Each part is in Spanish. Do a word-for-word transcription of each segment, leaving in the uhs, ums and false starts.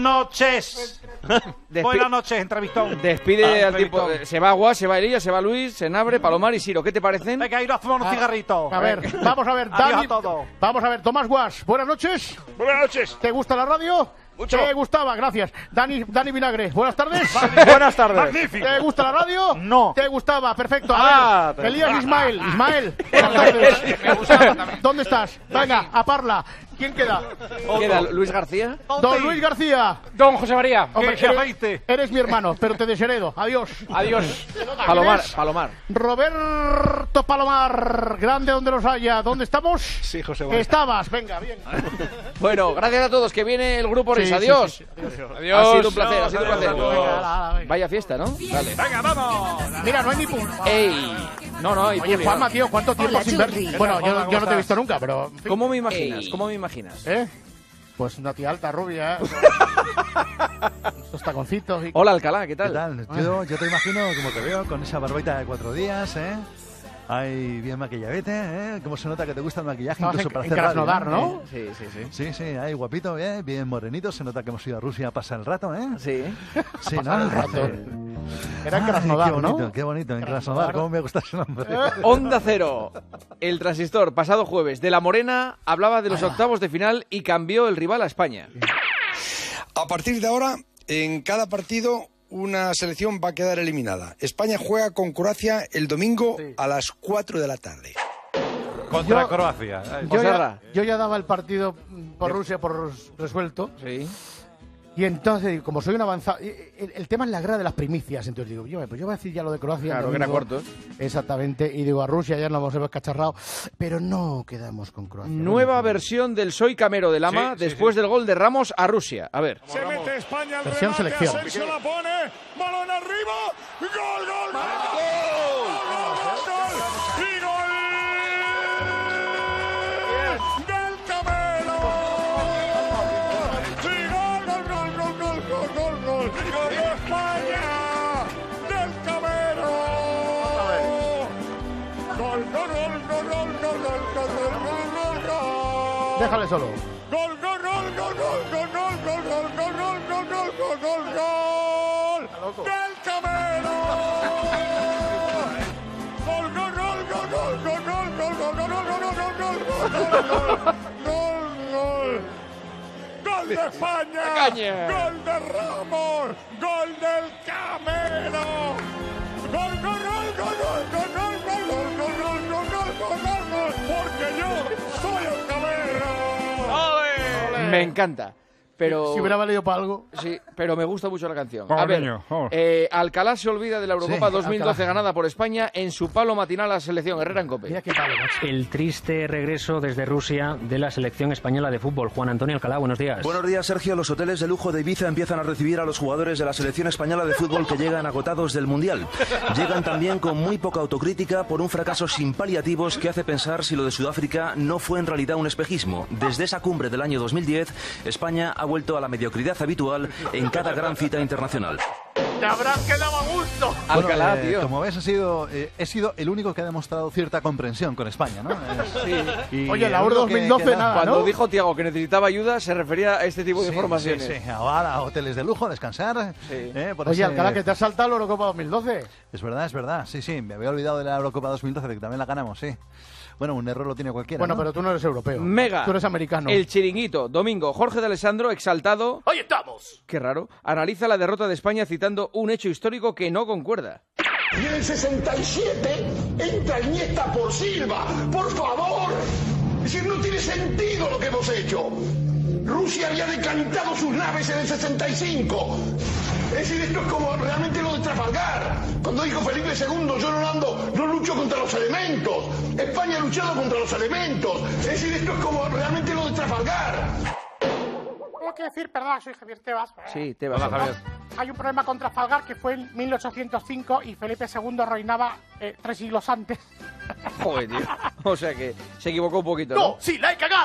noches. Despi- Buenas noches, entrevistón. Despide Ah, al tipo. eh, Se va Guas, se va Elías, se va Luis, Senabre, Palomar y Siro. ¿Qué te parecen? Venga, ir a fumar unos Ah, cigarritos. A ver, vamos a ver, Adiós Dani. a todos. Vamos a ver, Tomás Guas, buenas noches. Buenas noches. ¿Te gusta la radio? Mucho. Te gustaba, gracias. Dani, Dani Vinagre, buenas tardes. Buenas tardes. Magnífico. ¿Te gusta la radio? No. ¿Te gustaba? Perfecto. Ah, A ver, pero- Elías Ismael. Ismael, buenas tardes. ¿Dónde estás? Venga, a parla. ¿Quién queda? ¿Queda Luis García? Don Luis García. Don José María. Hombre, ¿Qué eres, aceite? eres mi hermano, pero te desheredo. Adiós. Adiós. Palomar, ¿Quién es? Palomar. Roberto Palomar, grande donde los haya. ¿Dónde estamos? Sí, José María. Estabas, venga, bien. Bueno, gracias a todos, que viene el grupo Sí, Risa. sí, Adiós. sí, sí. Adiós. Ha sido un placer, ha sido un placer. Venga, ala, ala, venga. Vaya fiesta, ¿no? Dale. Venga, vamos. Mira, no hay ni punto. ¡Ey! No, no, hay Oye, público. Juanma, tío, ¿cuánto tiempo Hola, sin ver? Churri. Bueno, Hola, yo, ¿cómo yo no te he estás? visto nunca, pero... en fin. ¿Cómo me imaginas? Ey. ¿Cómo me imaginas? ¿Eh? Pues una tía alta, rubia. Estos taconcitos y... Hola, Alcalá, ¿qué ¿Qué tal? tal? Yo, yo te imagino, como te veo, con esa barbita de cuatro días, ¿eh? Ay, bien maquilladete, ¿eh? Cómo se nota que te gusta el maquillaje, Estabas incluso en- para en hacer radio, Krasnodar, ¿no? Sí, sí, sí. Sí, sí, ahí guapito, bien, bien morenito. Se nota que hemos ido a Rusia a pasar el rato, ¿eh? Sí. Sí, ¿no? pasar el rato. Era en Ay, Krasnodar, qué bonito, ¿no? qué bonito, en Krasnodar. Krasnodar. Cómo me gusta ese nombre. Onda Cero. El transistor, pasado jueves, de La Morena hablaba de los octavos de final y cambió el rival a España. A partir de ahora, en cada partido, una selección va a quedar eliminada. España juega con Croacia el domingo a las cuatro de la tarde. Contra Yo- Croacia. Yo Joserra. ya, yo ya daba el partido por Rusia por resuelto. Sí. Y entonces, como soy un avanzado... El, el tema es la guerra de las primicias. Entonces digo, yo, pues yo voy a decir ya lo de Croacia. el Claro, que era domingo. corto. Exactamente. Y digo, a Rusia ya nos hemos cacharrado. Pero no quedamos con Croacia. Nueva versión del Soy Camero de Lama Sí, sí, después sí. del gol de Ramos a Rusia. A ver. Se mete España al Versión remate, selección. Asensio la pone, balón arriba, gol, gol, gol, gol, gol, gol, gol, y gol del Camero. Sí, gol, gol, gol, gol, gol, gol, gol, gol, gol de España, del Camero. Gol, gol, gol, gol, gol, gol, gol, gol, gol, gol, gol. Déjale solo. Gol, gol, gol, gol, gol, gol, gol, gol, gol, gol, gol, gol, gol, gol, gol, gol del Camero. Gol, gol, gol, gol, gol, gol, gol, gol, gol, gol, gol, gol, gol, gol, gol, gol, gol. Gol de España. Caña. Gol de Ramos. Gol del Camero. Gol, gol, gol, gol, gol, gol, gol, gol, gol, gol, gol, gol, gol, gol, gol, gol, porque yo soy el Camero. Me encanta. Pero... Si hubiera valido para algo... Sí, pero me gusta mucho la canción. Oh, A ver, niño, oh. eh, Alcalá se olvida de la Eurocopa Sí, dos mil doce Alcalá. ganada por España en su palo matinal a la selección. Herrera en Mira Cope. qué palo, macho. El triste regreso desde Rusia de la selección española de fútbol. Juan Antonio Alcalá, buenos días. Buenos días, Sergio. Los hoteles de lujo de Ibiza empiezan a recibir a los jugadores de la selección española de fútbol que llegan agotados del Mundial. Llegan también con muy poca autocrítica por un fracaso sin paliativos que hace pensar si lo de Sudáfrica no fue en realidad un espejismo. Desde esa cumbre del año dos mil diez, España ha vuelto a la mediocridad habitual en cada gran cita internacional. ¡Te habrán quedado a gusto! Alcalá, Bueno, eh, tío. Como ves, he sido, eh, he sido el único que ha demostrado cierta comprensión con España, ¿no? Es- y Oye, la el Euro único que- dos mil doce que- nada, Cuando ¿no? dijo Tiago que necesitaba ayuda, se refería a este tipo de Sí, informaciones. Sí, sí, ahora a hoteles de lujo, a descansar. Sí. eh, por Oye, ese- Alcalá, que te has saltado la Eurocopa dos mil doce. Es verdad, es verdad. Sí, sí, me había olvidado de la Eurocopa dos mil doce, de que también la ganamos, sí. Bueno, un error lo tiene cualquiera. Bueno, ¿no? pero tú no eres europeo. Mega. Tú eres americano. El chiringuito. Domingo. Jorge de Alessandro, exaltado. ¡Ahí estamos! Qué raro. Analiza la derrota de España citando un hecho histórico que no concuerda. Y en el sesenta y siete entra Iniesta por Silva. ¡Por favor! Es decir, no tiene sentido lo que hemos hecho. Rusia había decantado sus naves en el sesenta y cinco. Es decir, esto es como realmente lo de Trafalgar. Cuando dijo Felipe segundo, yo no ando, no lucho contra los elementos. España ha luchado contra los elementos. Es decir, esto es como realmente lo de Trafalgar. Tengo que decir, perdón, soy Javier Tebas. Sí, te vas Hola, a Javier. Hay un problema con Trafalgar que fue en mil ochocientos cinco y Felipe segundo reinaba eh, tres siglos antes. Joder, tío. O sea que se equivocó un poquito, ¿no? ¡No! ¡Sí, la he cagado!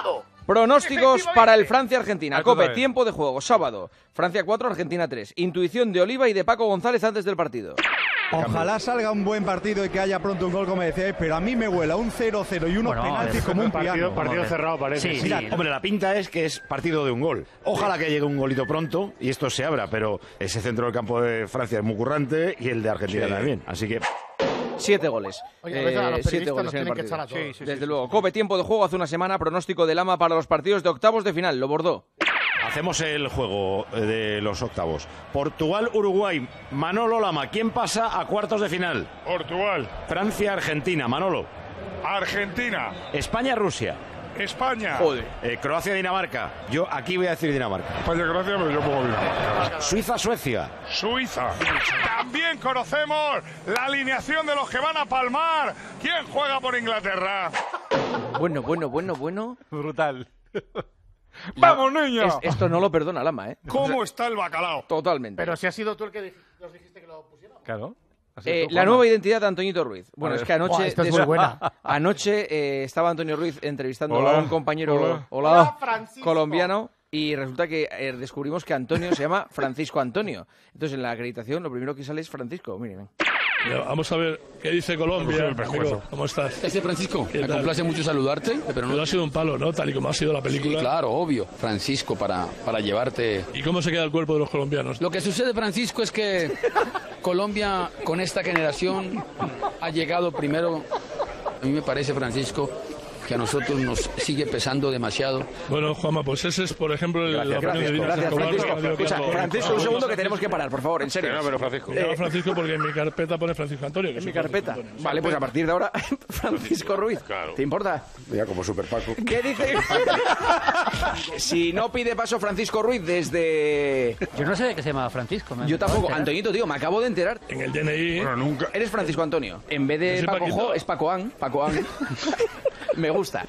Pronósticos para el Francia-Argentina. Ah, tú Cope, también. tiempo de juego, sábado. Francia cuatro, Argentina tres. Intuición de Oliva y de Paco González antes del partido. Ojalá salga un buen partido y que haya pronto un gol, como decíais, pero a mí me huela un cero cero y unos Bueno, penaltis es como un partido, piano. partido cerrado parece. Sí, Mira, sí. hombre, la pinta es que es partido de un gol. Ojalá que llegue un golito pronto y esto se abra, pero ese centro del campo de Francia es muy currante y el de Argentina Sí. también. Así que Siete goles. Oye, a veces a los Eh, siete periodistas goles nos en el tienen que partido. echar a todos. Sí, sí, Desde sí, luego. sí. Cope, tiempo de juego hace una semana. Pronóstico de Lama para los partidos de octavos de final. Lo bordó. hacemos el juego de los octavos. Portugal-Uruguay. Manolo Lama, ¿quién pasa a cuartos de final? Portugal, Francia-Argentina. Manolo. Argentina, España-Rusia. España. Joder. Eh, Croacia-Dinamarca. Yo aquí voy a decir Dinamarca. España, gracias, pero yo pongo Dinamarca. Suiza-Suecia. Suiza. También conocemos la alineación de los que van a palmar. ¿Quién juega por Inglaterra? Bueno, bueno, bueno, bueno. Brutal. La- ¡Vamos, niño! es- esto no lo perdona Lama, ¿eh? ¿Cómo está el bacalao? Totalmente. Pero si has sido tú el que dij- nos dijiste que lo pusieron. Claro. Eh, la nueva identidad de Antoñito Ruiz. Bueno, A es ver. que anoche... Buah, esta es de muy eso- buena. Anoche eh, estaba Antonio Ruiz entrevistando Hola. a un compañero Hola. Hola, Francisco. colombiano y resulta que eh, descubrimos que Antonio se llama Francisco Antonio. Entonces en la acreditación lo primero que sale es Francisco. Miren. Vamos a ver qué dice Colombia. Amigo, ¿cómo estás? Ese Francisco, ¿Qué me tal? complace mucho saludarte, pero no... Pero ha sido un palo, ¿no? Tal y como ha sido la Sí, película. claro, obvio, Francisco, para, para llevarte... ¿Y cómo se queda el cuerpo de los colombianos? Lo que sucede, Francisco, es que Colombia, con esta generación, ha llegado primero, a mí me parece, Francisco, que a nosotros nos sigue pesando demasiado. Bueno, Juanma, pues ese es, por ejemplo, el, la opinión de Gracias, Dina gracias Escobar, Francisco. que ha dicho que Escucha, algo- Francisco, un segundo que tenemos que parar, por favor, en serio. No, pero Francisco. Me llamo Francisco porque en mi carpeta pone Francisco Antonio. que En mi soy Francisco carpeta. Antonio. Vale, pues a partir de ahora, Francisco Ruiz. Claro. ¿Te importa? Ya como Super Paco. ¿Qué dice? Si no pide paso Francisco Ruiz desde... Yo no sé de qué se llama Francisco. me- Yo tampoco. ¿Será? Antoñito, tío, me acabo de enterar. En el D N I... Bueno, nunca. Eres Francisco Antonio. En vez Yo de soy Paco Paquito. Jo, es Pacoán. Pacoán. Me gusta.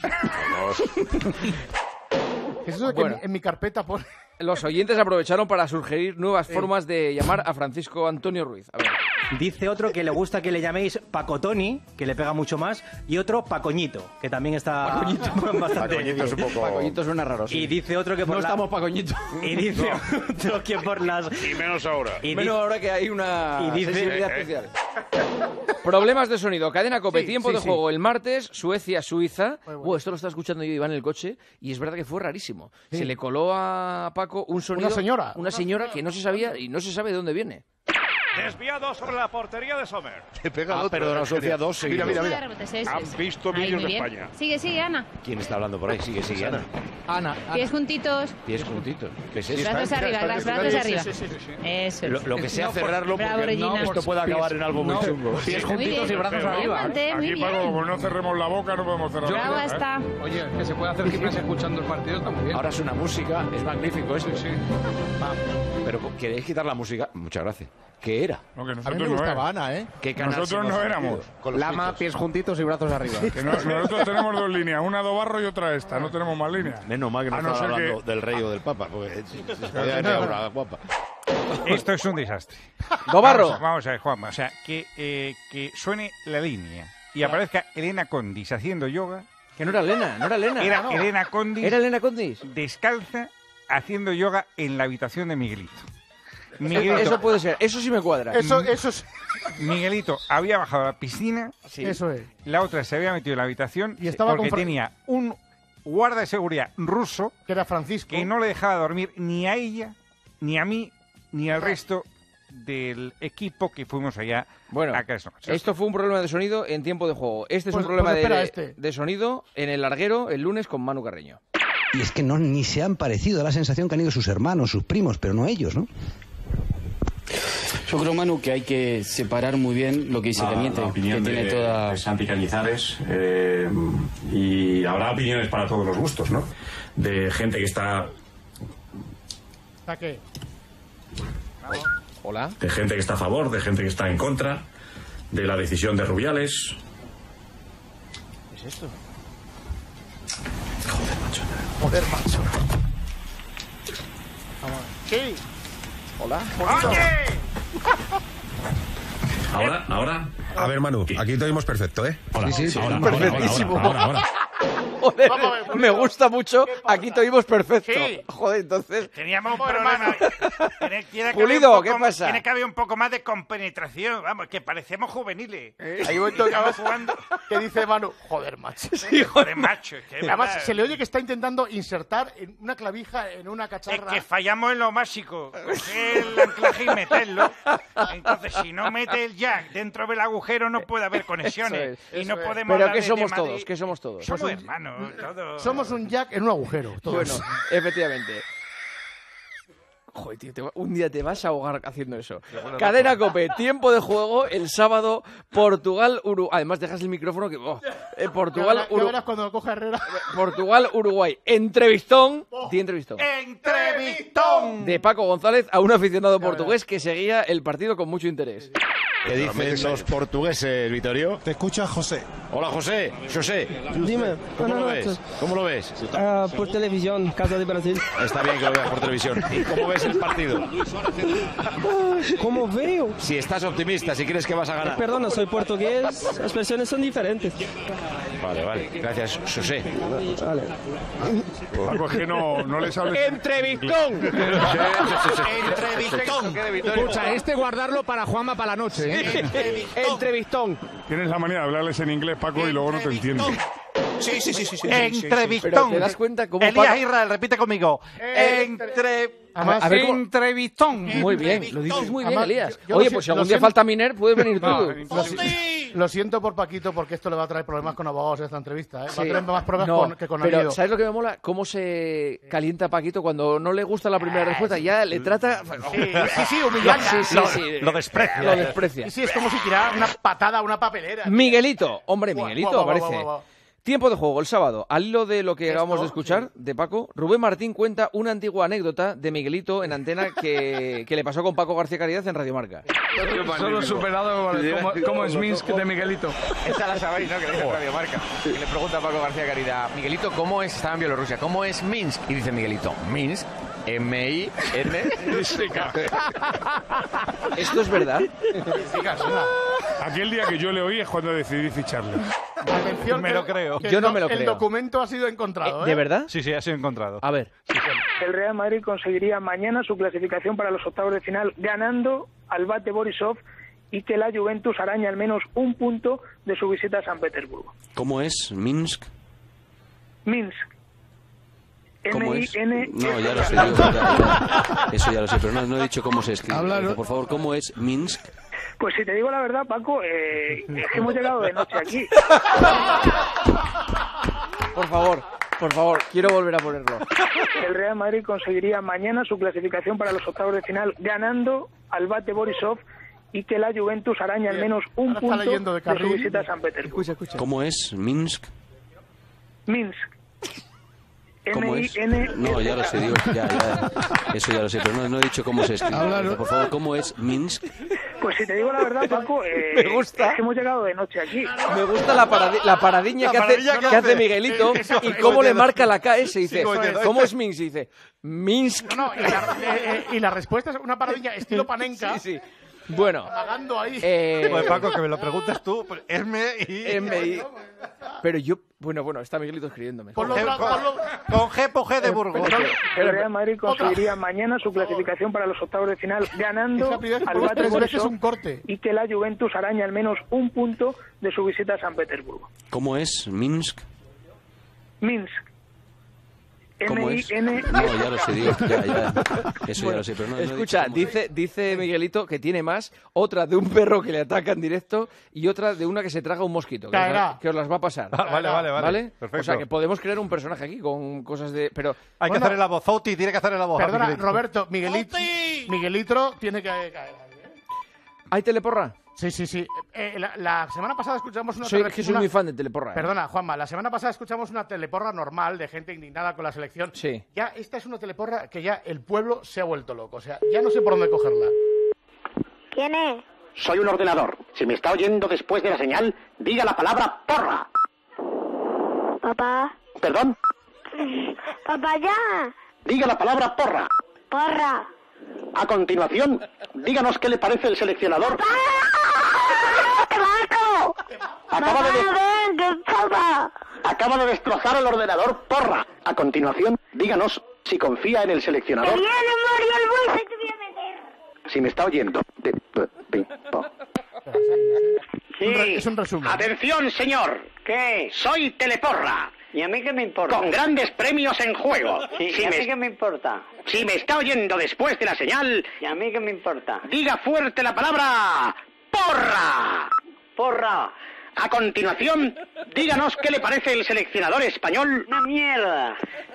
Es eso de que Bueno. en, mi- en mi carpeta pone... Los oyentes aprovecharon para sugerir nuevas formas de llamar a Francisco Antonio Ruiz. A ver. Dice otro que le gusta que le llaméis Pacotoni, que le pega mucho más, y otro Pacoñito, que también está bastante... Pacoñito es un poco... Pacoñito suena raro, sí. Y dice otro que por No la- estamos Pacoñito. Y dice otro que por las... Y menos ahora. Y Menos dice- ahora que hay una Y dice- sensibilidad Eh, eh. especial. Problemas de sonido. Cadena Cope, Sí, tiempo sí, de sí. juego el martes, Suecia-Suiza. Muy bueno. Buah, esto lo estaba escuchando yo, Iván, en el coche, y es verdad que fue rarísimo. Se le coló a Paco un sonido... Una señora. Una señora que no se sabía y no se sabe de dónde viene. Desviado sobre la portería de Sommer. Te pega ah, perdona, Sofía, dos Mira, seguidos. mira, De mira. rebote, sí, sí, Han sí. visto Ahí, vídeos muy de bien. España. Sigue, sigue, Ana. ¿Quién está hablando por ahí? Sigue, sigue, Ana. Ana, Pies juntitos, Pies juntitos. ¿Qué es eso? brazos arriba, las brazos arriba. Eso es. Lo, lo que sea cerrarlo Bravo, porque Regina. esto puede acabar en algo muy chungo. Muy Pies juntitos bien. y brazos Bien, arriba. Monte, muy Aquí, Paco, bien. como no cerremos la boca, no podemos cerrar la Bravo boca. ¿eh? está. Oye, que se puede hacer gimnasia escuchando el partido, está muy bien. Ahora es una música, es magnífico esto. Sí. Pero ¿queréis quitar la música? Muchas gracias. ¿Qué era? No, que A mí nosotros me no gustaba era. Ana, ¿eh? ¿Qué canal Nosotros se nos no ha éramos. metido? Con los Lama, pitos. pies juntitos y brazos arriba. Que no- nosotros tenemos dos líneas, una do barro y otra esta, no tenemos más líneas. Menos mal que no, A no estaba ser que- hablando del rey o del papa, porque se se podía venir ahora guapa. Esto es un desastre. Dobarro. Vamos, vamos a ver, Juanma. O sea, que, eh, que suene la línea y aparezca Elena Condis haciendo yoga. Que no era Elena, no era Elena. Era No. Elena Condis ¿Era Elena Condis? descalza haciendo yoga en la habitación de Miguelito. Eso Miguelito, puede ser, eso sí me cuadra. Eso, eso es... Miguelito había bajado a la piscina, Sí. Eso es. la otra se había metido en la habitación Y estaba porque con Fra- tenía un guarda de seguridad ruso Que era Francisco. que no le dejaba dormir ni a ella, ni a mí, ni al resto del equipo que fuimos allá Bueno, a casa. esto fue un problema de sonido en tiempo de juego. Este es Pues- un problema pues espera, de, este. de sonido en el larguero el lunes con Manu Carreño. Y es que no ni se han parecido, da la sensación que han ido sus hermanos, sus primos, pero no ellos, ¿no? Yo creo, Manu, que hay que separar muy bien lo que dice La- Teniente, la opinión que tiene de, toda... de Santi Cañizares, eh, y habrá opiniones para todos los gustos, ¿no? De gente que está, ¿Está qué? Hola. de gente que está a favor, de gente que está en contra, de la decisión de Rubiales. ¿Qué es esto? Joder, macho. Sí. Hola. Ahora, ahora. A ver, Manu, aquí te oímos perfecto, ¿eh? Hola. Sí, sí, ahora, sí. ahora, ahora, ahora, ahora, ahora. Joder, me gusta mucho. Aquí te oímos perfecto. Sí. Joder, entonces... Teníamos un problema. Tiene, tiene que Pulido, haber un poco ¿qué más- pasa? Tiene que haber un poco más de compenetración. Vamos, que parecemos juveniles. Hay un momento que, Estamos jugando. que dice Manu, joder, macho. Sí, joder, macho. Es que es Además, verdad. se le oye que está intentando insertar en una clavija en una Es cacharra. que fallamos en lo básico. Coger el anclaje y meterlo. Entonces, si no mete el jack dentro del agujero, no puede haber conexiones. Eso es, y no eso es. podemos Pero hablar ¿qué de somos Madrid. todos? ¿Qué somos todos? Somos Somos- hermanos, todos. Somos un jack en un agujero. todos. Bueno, efectivamente. Joder, tío, te va- un día te vas a ahogar haciendo eso. Cadena COPE, tiempo de juego el sábado, Portugal, Uruguay. Además, dejas el micrófono que... oh, eh, Ya Portugal, verás- ya Uru- verás cuando lo coja Herrera. Portugal, Uruguay. Entrevistón. Di entrevistón. ¡Entrevistón! De Paco González a un aficionado portugués que seguía el partido con mucho interés. ¿Qué dicen los portugueses, Vittorio? Te escucha José. Hola, José. José. Dime, ¿Cómo lo buenas ves? noches. ¿Cómo lo ves? Ah, por televisión, Casa de Brasil. Está bien que lo veas por televisión. ¿Y cómo ves el partido? Ah, ¿Cómo veo? Si estás optimista, si crees que vas a ganar. Perdona, soy portugués, las versiones son diferentes. Vale, vale. Gracias, José. Vale. Paco, es que no, no les hables. ¡Entrevistón! ¡Entrevistón! Escucha, este guardarlo para Juanma para la noche, ¿eh? Entrevistón. Tienes la manía de hablarles en inglés, Paco, y luego no te entiendo. Sí, sí, sí, sí. sí, Entrevistón. Pero te das cuenta cómo Elías Paco- Israel, repite conmigo. Entre... Además, a ver cómo- Entrevistón. Muy bien, lo dices muy bien, Además, Elías. yo- yo Oye, lo pues si si- algún lo día siento- falta Miner, puedes venir tú. No, lo, si- lo siento por Paquito porque esto le va a traer problemas con abogados esta entrevista. ¿eh? Va a Sí. tener más problemas No, con, que con pero Anido. ¿sabes lo que me mola? Cómo se calienta Paquito cuando no le gusta la primera respuesta. Ya le trata... Sí, sí, sí, humillando. Sí, sí, Lo- sí. lo desprecia. Lo desprecia. Sí, sí, es como si tirara una patada a una papelera. Miguelito. Hombre, Guau, Miguelito, guau, guau, aparece. guau, guau. Tiempo de juego, el sábado. Al hilo de lo que Esto, acabamos de escuchar de Paco, Rubén Martín cuenta una antigua anécdota de Miguelito en antena que, que le pasó con Paco García Caridad en Radio Marca. Solo superado ¿cómo, cómo es Minsk de Miguelito? Esa la sabéis, ¿no? Que le dice Radio Marca. Que le pregunta a Paco García Caridad, Miguelito, ¿cómo es? Estaba en Bielorrusia, ¿cómo es Minsk? Y dice Miguelito, Minsk, M I N S K. ¿Esto es verdad? Aquel día que yo le oí es cuando decidí ficharle. Atención, Me que- lo creo. que Yo el no do- me lo El creo. documento ha sido encontrado. ¿eh? ¿De verdad? Sí, sí, ha sido encontrado. A ver. El Real Madrid conseguiría mañana su clasificación para los octavos de final ganando al Bate Borisov y que la Juventus araña al menos un punto de su visita a San Petersburgo. ¿Cómo es? ¿Minsk? Minsk. ¿Cómo es? M I N S K. No, ya lo sé. Digo, ya, ya. Eso ya lo sé, pero no, no he dicho cómo se escribe. Háblalo. Dice, por favor, ¿cómo es Minsk? Pues si te digo la verdad, Paco, eh, es que hemos llegado de noche aquí. Por favor, por favor, quiero volver a ponerlo. El Real Madrid conseguiría mañana su clasificación para los octavos de final ganando al Bate Borisov y que la Juventus araña al menos un Ahora está punto leyendo de de su carril. visita a San Petersburgo. Escucha, escucha. ¿Cómo es Minsk? Minsk. ¿Cómo es? M I N S K. No, ya lo sé, digo, ya, ya. Eso ya lo sé, pero no, no he dicho cómo se escribe. Dice, por favor, ¿cómo es Minsk? Pues si te digo la verdad, Paco, eh, Me gusta. es que hemos llegado de noche aquí. Me gusta la, paradi- la paradiña La que, paradilla hace, que que hace hace. Miguelito Eso, y eso, cómo le eso. marca la K S. Dice, Sí, eso es. ¿cómo es Minsk? Y dice, Minsk. No, y la, eh, eh, y la respuesta es una paradilla estilo Panenka. Sí, sí. Bueno. Pagando ahí. Eh, Pues Paco, que me lo preguntes tú. pues, M I M I. Pero yo, bueno, bueno, está Miguelito escribiéndome. Con G por G de Burgos. El Real Madrid conseguiría mañana su clasificación para los octavos de final ganando Esa primera vez que al pongo Bate tres veces Borisov un corte. y que la Juventus araña al menos un punto de su visita a San Petersburgo. ¿Cómo es Minsk? Minsk. ¿Cómo M I es? N S K. No, ya lo sé, digo, ya, ya. Eso ya lo sé, pero no, no he dicho Escucha, cómo- dice, dice Miguelito que tiene más, otra de un perro que le ataca en directo y otra de una que se traga un mosquito, que, os, Caerá. la- que os las va a pasar. Ah, vale, vale, vale. Perfecto. O sea, que podemos crear un personaje aquí con cosas de... Pero Hay Bueno. que hacerle la voz. Fauti tiene que hacerle la voz. a Perdona, Miguelito. Roberto, Miguelito, Miguelito tiene que caer. ¿Hay teleporra? Sí, sí, sí. Eh, la, la semana pasada escuchamos una... Soy, tele- que soy una- muy fan de teleporra. ¿eh? Perdona, Juanma, la semana pasada escuchamos una teleporra normal de gente indignada con la selección. Sí. Ya esta es una teleporra que ya el pueblo se ha vuelto loco. O sea, ya no sé por dónde cogerla. ¿Quién es? Soy un ordenador. Si me está oyendo después de la señal, diga la palabra porra. Papá. ¿Perdón? Papá, ya. Diga la palabra porra. Porra. A continuación, díganos qué le parece el seleccionador. ¡Paco! Acaba de... Papá, ven, ¿Qué pasa? Acaba de destrozar el ordenador, porra. A continuación, díganos si confía en el Que seleccionador. viene Mario el Buey, se te voy a meter. Si me está oyendo. De- de- de- oh. Sí. Es un resumen. Atención, señor. ¿Qué? Soy Teleporra. ¿Y a mí qué me importa? Con grandes premios en juego. Sí, si, ¿y a me, mí qué me importa? si me está oyendo después de la señal, ¿Y a mí qué me importa? diga fuerte la palabra porra. ¡Porra! A continuación, díganos qué le parece el seleccionador español. ¡Una mierda!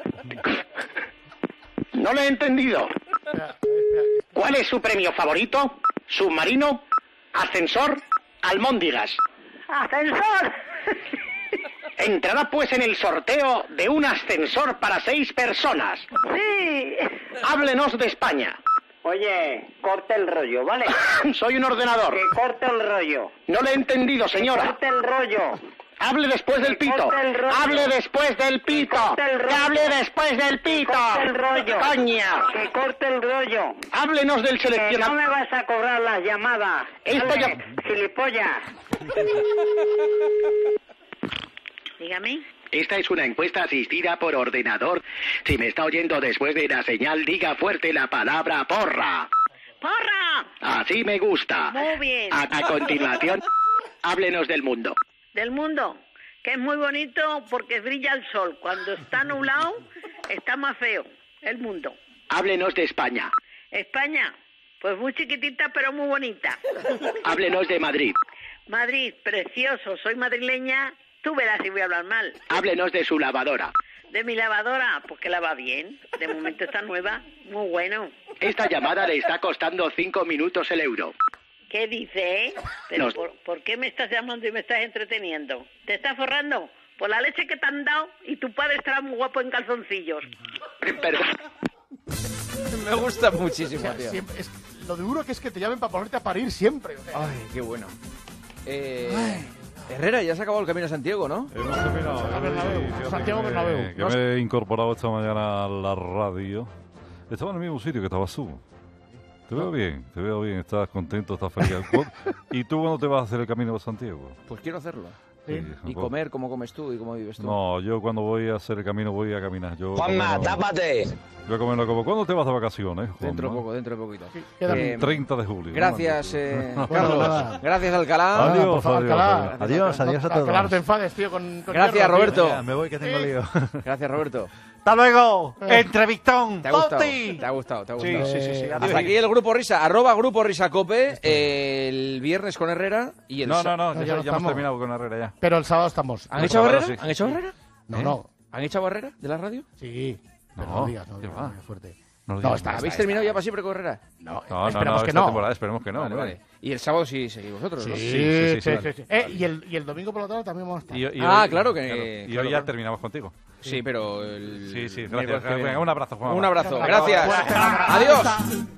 No lo he entendido. ¿Cuál es su premio favorito? ¿Submarino? ¿Ascensor? ¿Almóndigas? ¡Ascensor! Entrará pues en el sorteo de un ascensor para seis personas. ¡Sí! Háblenos de España. Oye, corte el rollo, ¿vale? Soy un ordenador. Que corte el rollo. No le he entendido, señora. Que corte el rollo. Hable después del Que pito. corte el rollo. Hable después del pito. corte el rollo. Que hable después del pito. Que corte el rollo. Coña. Que corte el rollo. Háblenos del Que no seleccionador. me vas a cobrar las llamadas. Esto ¿Vale? ya- Gilipollas. Dígame. Esta es una encuesta asistida por ordenador. Si me está oyendo después de la señal, diga fuerte la palabra porra. ¡Porra! Así me gusta. Muy bien. A, a continuación, háblenos del mundo. Del mundo, que es muy bonito porque brilla el sol. Cuando está nublado, está más feo el mundo. Háblenos de España. España, pues muy chiquitita pero muy bonita. Háblenos de Madrid. Madrid, precioso, soy madrileña. Tú verás si voy a hablar mal. Háblenos de su lavadora. De mi lavadora, pues que lava bien. De momento está nueva, muy bueno. Esta llamada le está costando cinco minutos el euro. ¿Qué dice? Pero Nos- por, ¿por qué me estás llamando y me estás entreteniendo? ¿Te estás forrando? Por la leche que te han dado y tu padre estará muy guapo en calzoncillos. Perdón. Me gusta muchísimo, O sea, tío. siempre- es lo duro que es que te llamen para ponerte a parir siempre. o sea. Ay, qué bueno. Eh, Herrera, ya se ha acabado el camino a Santiago, ¿no? Hemos terminado. A Bernabéu, Sí, fíjate Santiago que- Bernabéu. Que me he incorporado esta mañana a la radio. Estaba en el mismo sitio que estabas tú. Te veo bien, te veo bien, estás contento, estás feliz. ¿Y tú cuándo te vas a hacer el camino de Santiago? Pues quiero hacerlo. Sí. Y comer como comes tú y como vives tú. No, yo cuando voy a hacer el camino voy a caminar. Yo Juanma, comer no- tápate. Yo a comer no como. ¿Cuándo te vas de vacaciones, Juanma? Dentro de poco, dentro de poquito. queda Eh, treinta de julio. Gracias, eh, Bueno, Carlos. nada. Gracias, Alcalá. Adiós, por favor, adiós, Alcalá. adiós. Adiós, Alcalá, no te enfades, tío, con, con Gracias, hierro, tío. Roberto. Ya, me voy que tengo lío. Gracias, Roberto. ¡Hasta luego! Eh. ¡Entrevistón! ¿Te ha gustado? ¡Toti! ¿Te ha gustado? ¿Te ha Sí, gustado? sí, sí, sí. Eh, Adiós. Hasta aquí el Grupo Risa. Arroba Grupo Risa Cope. eh, el viernes con Herrera y el No, sa- no, no, ya, ya ya no hemos estamos. terminado con Herrera ya. Pero el sábado estamos. ¿Han El hecho sábado Barrera? sí. ¿Han hecho Barrera? No, ¿Eh? no. ¿Han hecho Barrera de la radio? Sí. Pero No, no, digas, no ¿qué digas, va? muy fuerte. No lo No, digas. está, está, ¿Habéis está. terminado ya para siempre con Herrera? No, No, no, esperemos no, que esta no. temporada esperemos que no. Vale, hombre. vale. Y el sábado sí seguís vosotros, Sí, ¿no? sí, sí, sí. vale. sí. Eh, y, el, y el domingo por la tarde también vamos a estar. Y, y Ah, hoy- claro que- Y claro, hoy ya claro. terminamos contigo. Sí, pero... El... Sí, sí, miércoles gracias. que viene. Venga, un abrazo, Juanma. Un abrazo, Fuerte gracias. abrazo. Adiós.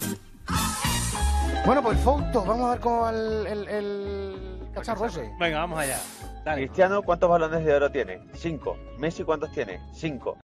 Bueno, pues Fouto, vamos a ver cómo va el, el, el cacharro ese. Venga, vamos allá. Dale. Cristiano, ¿cuántos balones de oro tiene? Cinco. Messi, ¿cuántos tiene? Cinco.